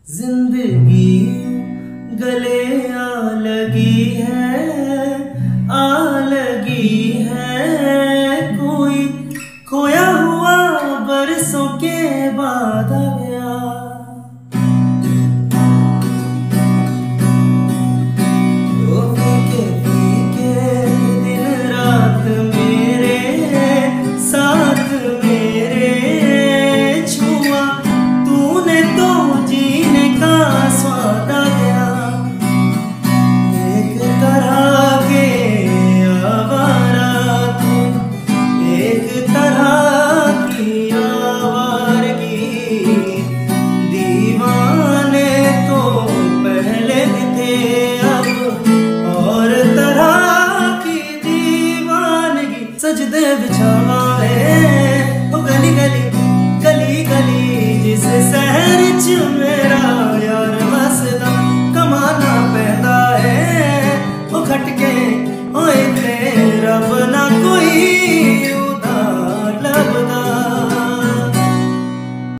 जिंदगी गले आ लगी है, आ लगी है। कोई खोया हुआ बरसों के बाद